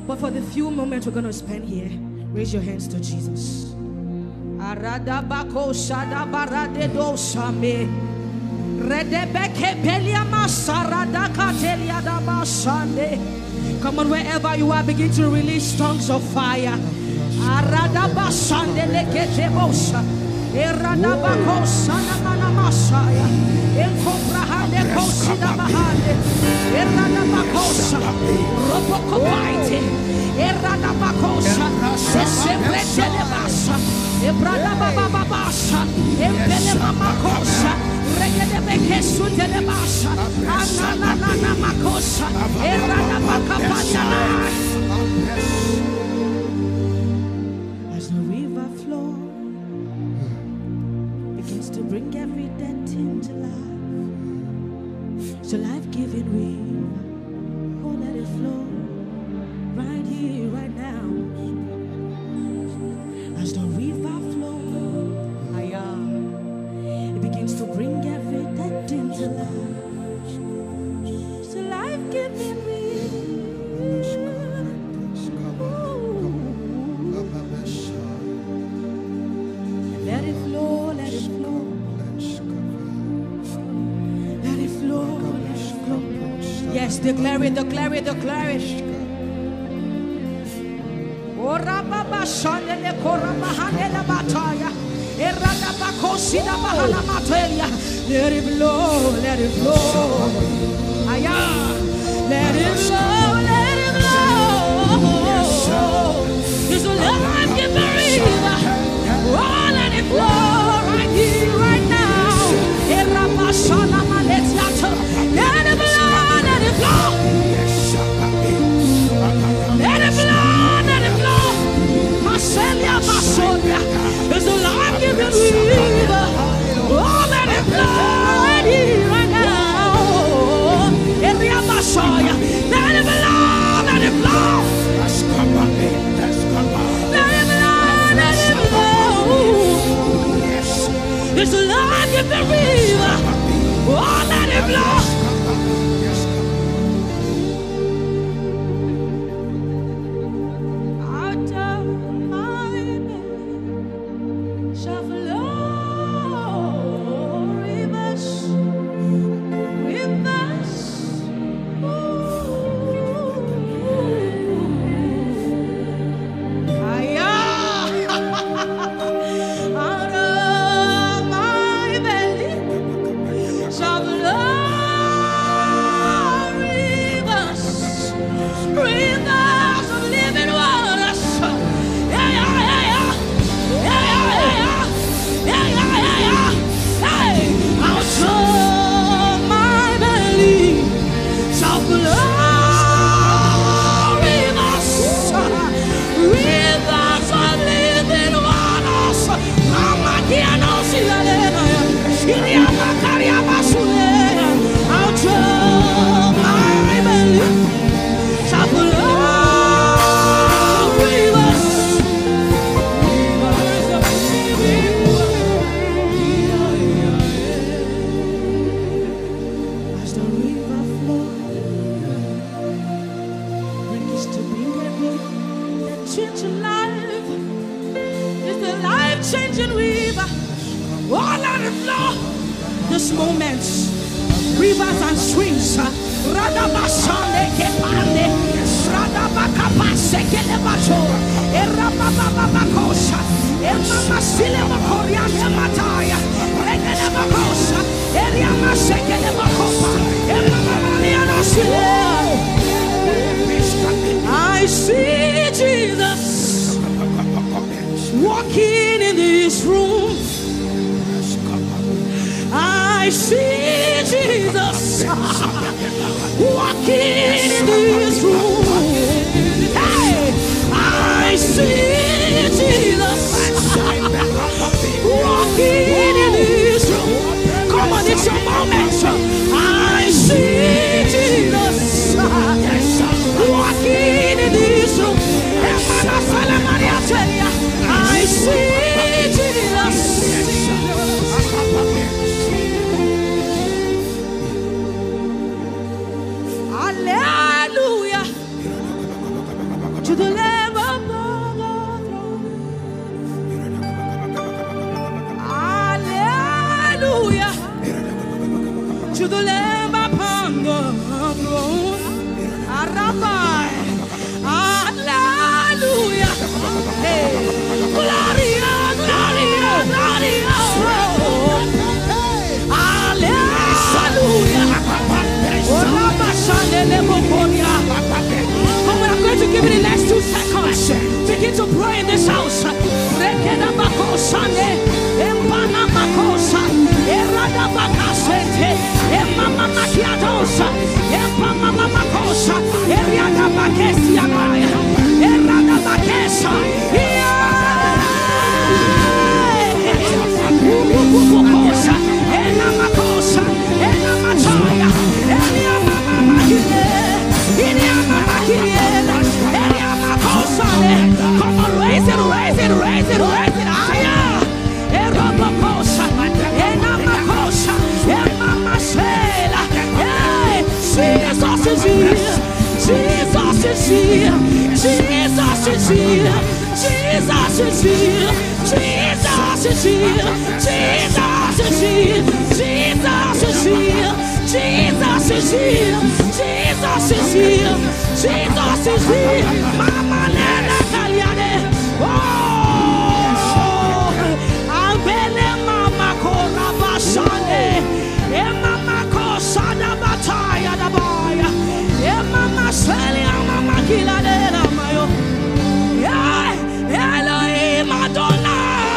But for the few moments we're going to spend here, raise your hands to Jesus. Come on, wherever you are, begin to release tongues of fire. As the river flow begins to bring every dead thing to life, so life-giving river, oh, let it flow right here, right now. As the river flows, it begins to bring every dead thing to life. So life-giving river. Let it flow, let it flow. Let it flow, let it flow. Yes, declare it, declare it, declare it. Let it flow, let it flow. Let it flow, let it flow. It's a life-giving river. Oh, let it flow right here, right now. Let it flow, let it flow. Let it flow, let it flow. Maselia, Masolia. It's a life-giving river. Oh, let it flow right here, right now. Let it flow, let it flow. Let it flow, let it flow. It's a life-giving river. Oh, let it flow. Out of my belly shall flow rivers, rivers. Out of my belly shall flow rivers, rivers of living waters. Yeah, yeah, yeah, yeah. Yeah, yeah, yeah, yeah. Yeah, yeah, yeah, yeah. Hey, out of my belly shall flow rivers, rivers of living waters. Mama, dear, no, see that. Out of my belly shall flow rivers. As the river flows, brings to bring every that change in life. It's the life-changing river. Oh, let it flow. This moment, rivers and streams. Radabashande kepande, radabakapase kelebacho, erabababakosha, emamasile makoriane mataya, regelebakosha, eriamasekelebakopa, emamamalianasile. I see Jesus walking in this room. I see Jesus walking in this room. Hey, I see Jesus walking in this room. Come on, it's your moment. I see Jesus to the Lamb of God. Hallelujah. To the Lamb upon the throne. Arabai. Hallelujah. Hey. Gloria, Gloria, Gloria. Hallelujah. Oh, we are going to give it the next 2 seconds. Begin to pray in this house. Come on, raise it, raise it, raise it, raise it higher. Jesus is here. Jesus is here. Jesus is here. Jesus is here. Jesus is here. Jesus is here. Jesus is here. Jesus is here. Jesus is here. Jesus is here. Mama Nana Kaliane. Oh, Ambele Mama Korabashane. Mama Kosada Bataya Dabaya. Mama Celia Mama Kilade Mayo. Elohim Madonna.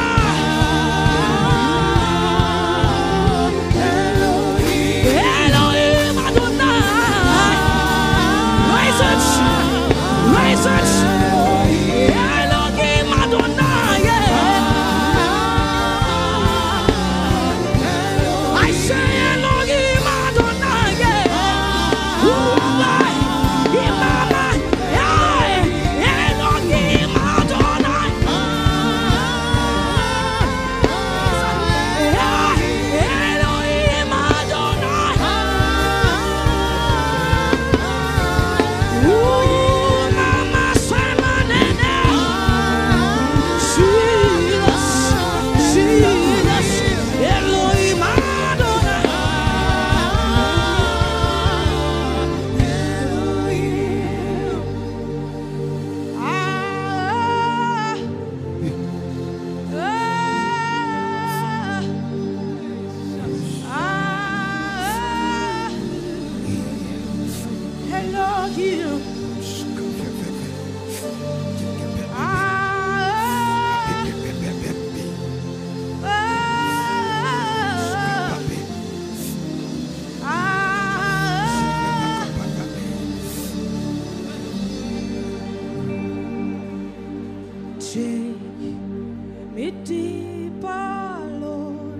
Me deeper, Lord.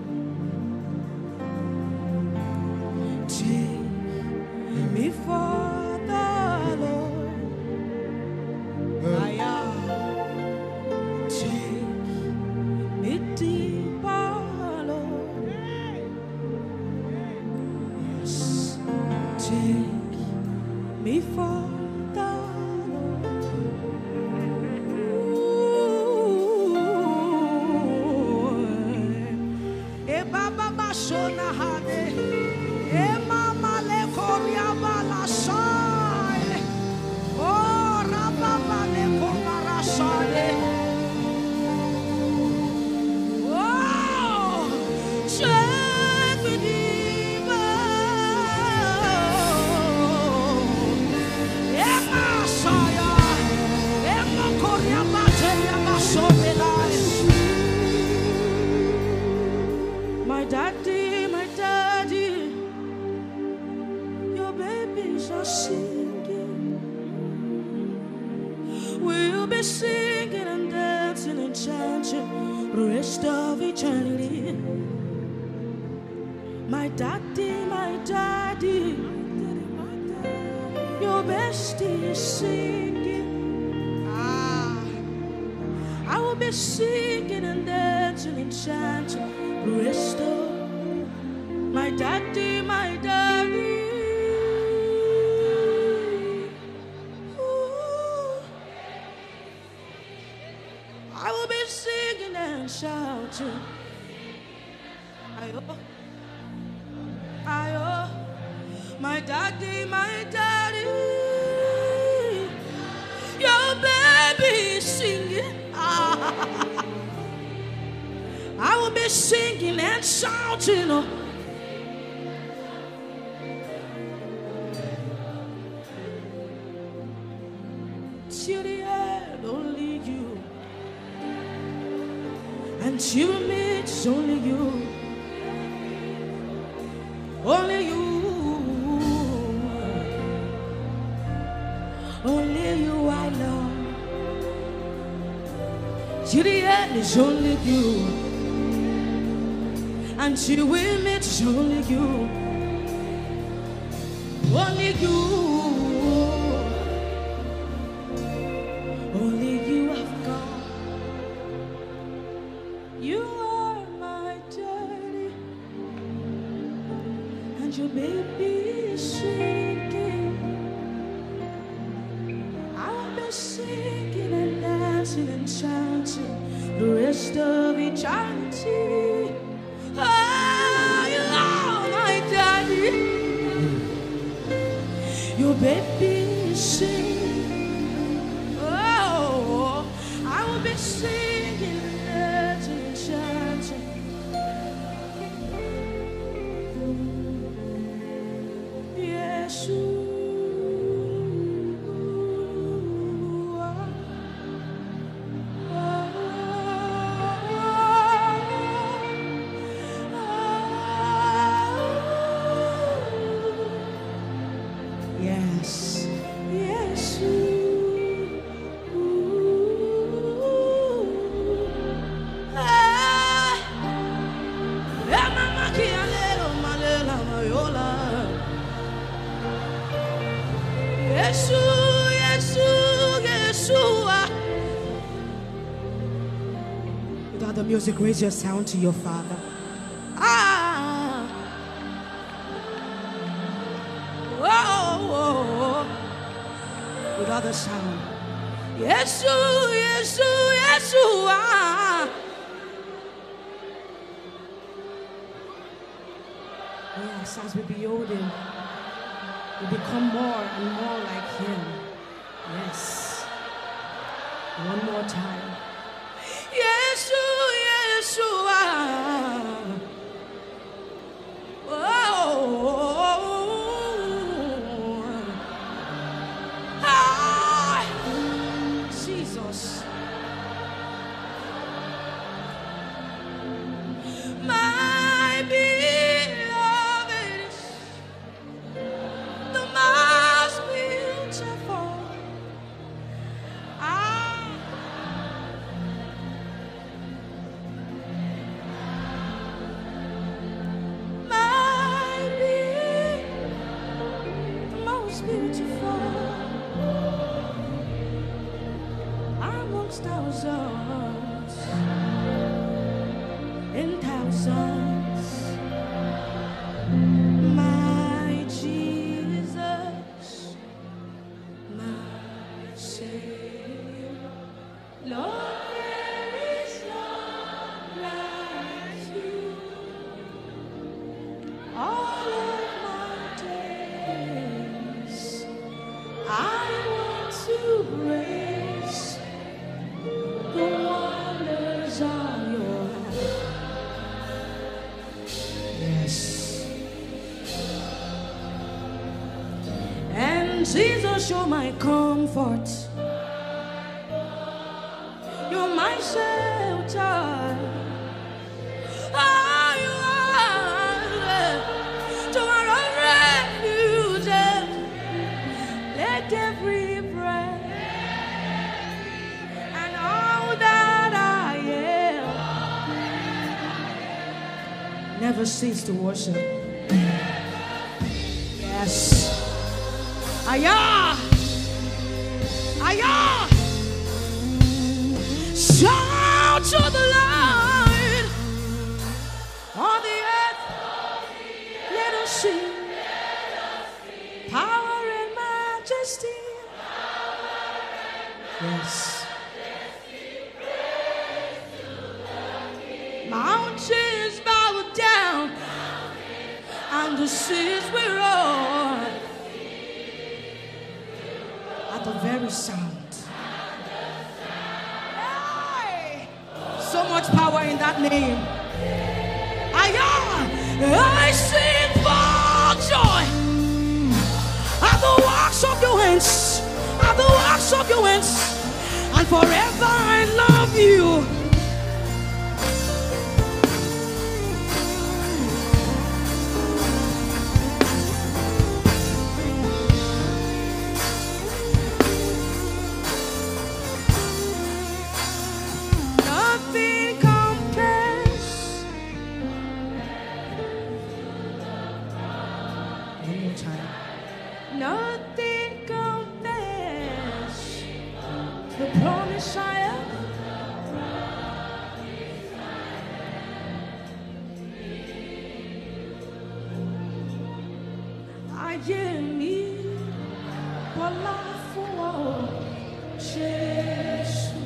Take me further, Lord. Take me deeper, Lord. Yes. Take me further, Lord. My daddy, your babies are singing. We'll be singing and dancing and chanting the rest of eternity. My daddy, your bestie is singing. I will be singing and dancing and chanting the rest of my daddy, my daddy. Ooh. will be singing and shouting. Ayo, ayo, my daddy, your baby is singing. I will be singing and shouting. Oh. Till the end, only you. And till me, it's only you. Only you. Only you I love. Till the end, it's only you. Until we meet, it's only you. Only you. Only you have gone. You are my daddy. And your baby is singing. I'll be singing and dancing and shouting the rest of eternity. Oh, you are my daddy. Your baby is singing. Oh, I will be singing and dancing and shouting. Yes, without the music, raise your sound to your Father. Ah, oh, without the sound. Yes, yes, yes, ah. Yes, as we behold Him, we become more and more like Him. Yes. One more time. Yes, yes, oh, ah, Jesus. My beloved is the most beautiful. Beautiful amongst thousands and thousands, my Jesus, my Savior, Lord, there is none like you. All of my days I want to praise the wonders of your hand. Yes. And Jesus, you're my comfort. You're my shelter. Oh, you are. To our refuge. Let every breath and all that I am never cease to worship. Yes. Ayah! Ayah! Shout to the Lord on the earth. Let us sing. Power and majesty. Yes. seas will roar at the very sound. Hey! So much power in that name. I sing for joy at the works of your hands, at the works of your hands, and forever I love you. Nothing compares. One more time. Nothing compares to the promise I have. Ayé mi bọ́lá fún ọ, Jésù.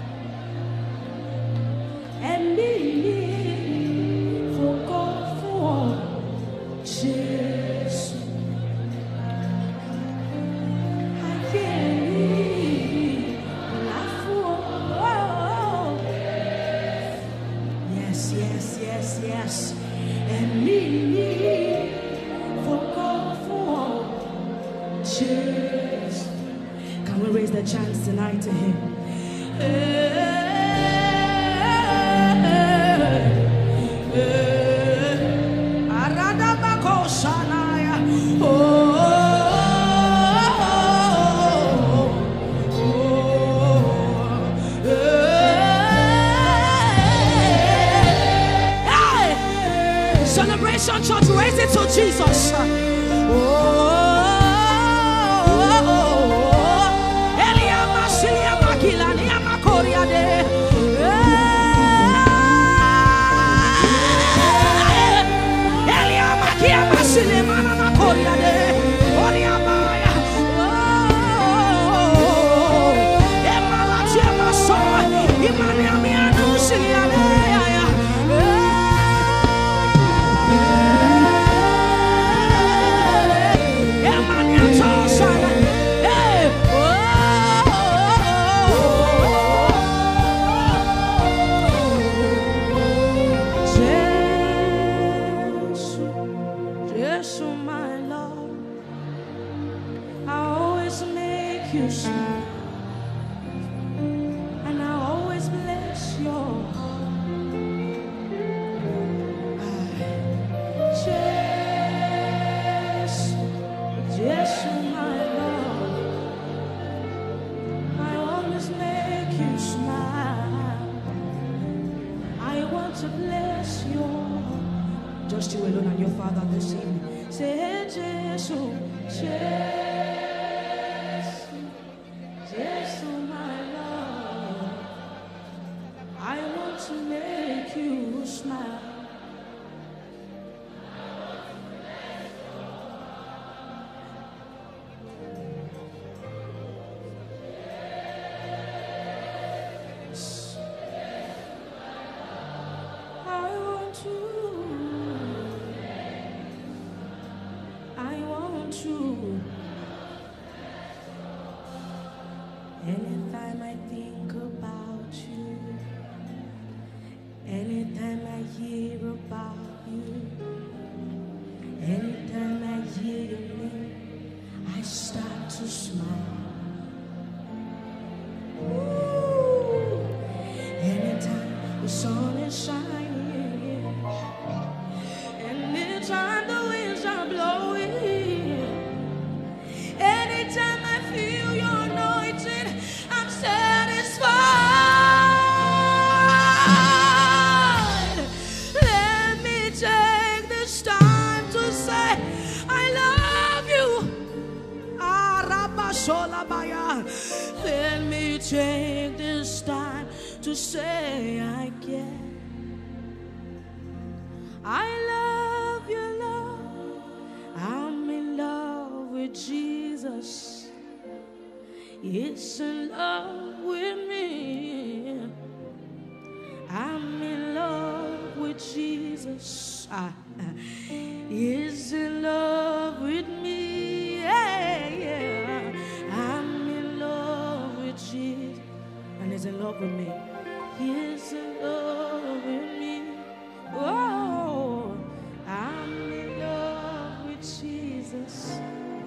Ẹ̀mí mi fògo fún ọ, Jésù. Ayé mi bọ́lá fún ọ. Yes, yes, yes, yes. Ẹ̀mí mi fògo fún ọ, Jésù. Can we raise the chants tonight to Him? Celebration Church, raise it to Jesus. Just you alone and your Father this evening. Say, Jesus, Jesus, Jesus, my Lord. I want to make you smile. Anytime I think about you, anytime I hear about you, anytime I hear your name, I start to smile. Ooh. Anytime the sun is shining, anytime the winds are blowing, anytime I feel your anointing, I'm satisfied. Let me take this time to say I love you. Let me take this time to say I care. I love you, Lord. I'm in love with Jesus. He's in love with me. I'm in love with Jesus. He's in is in love with me. He is in love with me. Oh, I'm in love with Jesus.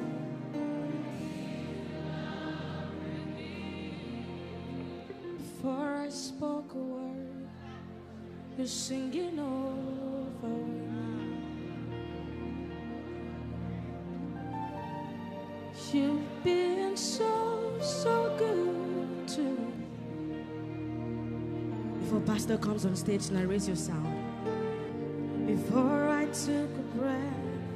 Before I spoke a word, you're singing over me. You've been so, so good to me. Before pastor comes on stage, now raise your sound. Before I took a breath,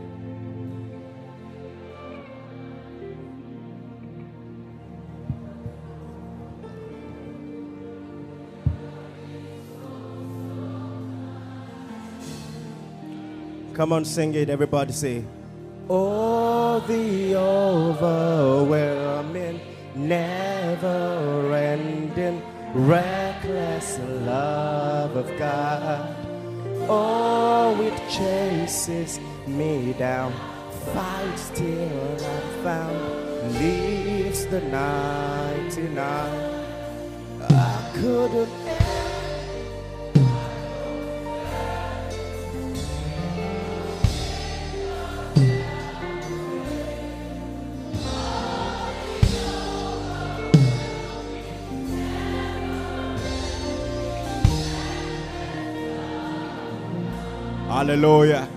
come on, sing it, everybody say. Oh, the overwhelming, never-ending, reckless love of God. Oh, it chases me down, fights till I'm found, leaves the 99. I couldn't. Hallelujah.